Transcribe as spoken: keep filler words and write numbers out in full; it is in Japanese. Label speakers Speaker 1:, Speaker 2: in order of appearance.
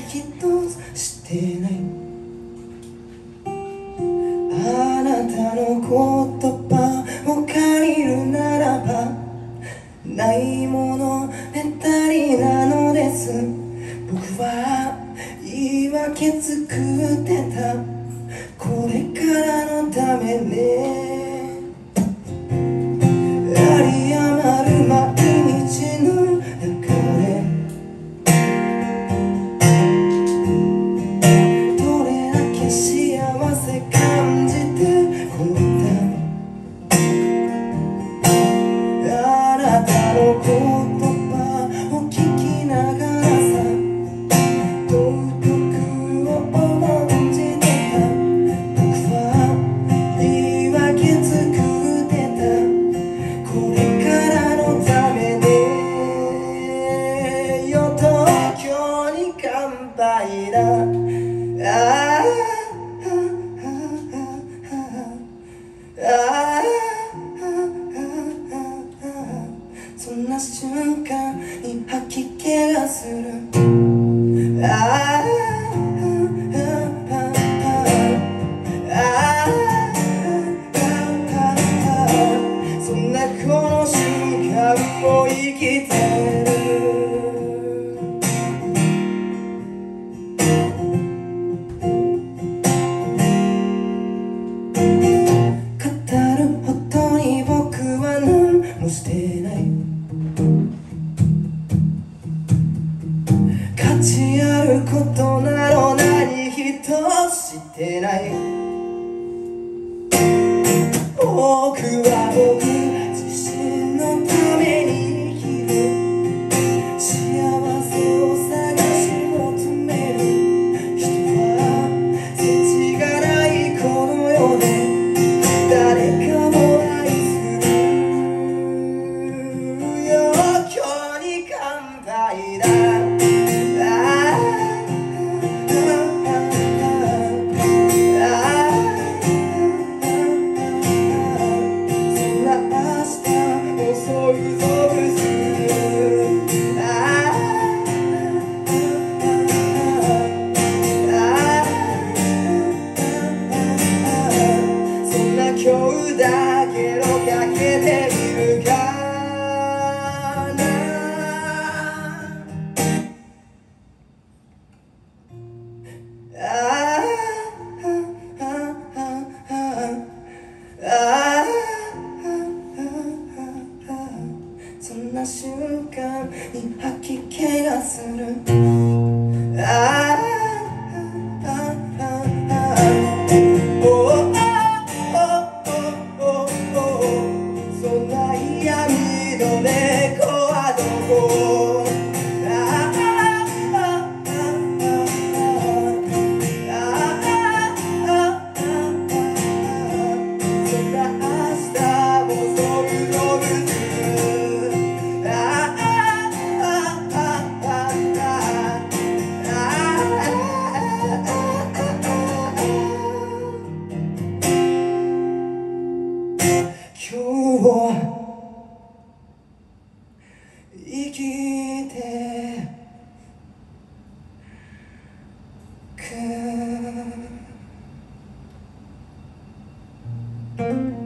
Speaker 1: 一つしてない。あなたの言葉を借りるならば、ないものねだりなのです。僕は言い訳作ってた、これからのためね。有り余る毎日の中で、どれだけ幸せ感じてこんなあなたの言葉を聞きながらさ、道徳を重んじてた。僕は言い訳作ってた、これからのためね。よと今日に乾杯だ。ああそんな瞬間に吐き気がする。ああそんなこの瞬間を生きてる。語るほどに僕は何もしてない。価値あることなど何一つしてない。僕は僕自身のために生きる。幸せを探し求める。人は世知辛いこの世で、誰かを愛するよ。今日に乾杯だ。今日だけどかけてみるかな。ああそんな瞬間に吐き気がする。ああの根っこはどこ。ああそんな明日も想像する。あ今日は生きてく。